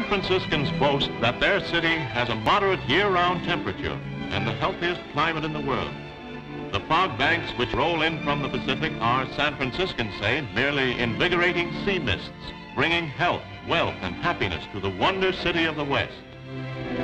Franciscans boast that their city has a moderate year-round temperature and the healthiest climate in the world. The fog banks which roll in from the Pacific are, San Franciscans say, merely invigorating sea mists, bringing health, wealth, and happiness to the wonder city of the West.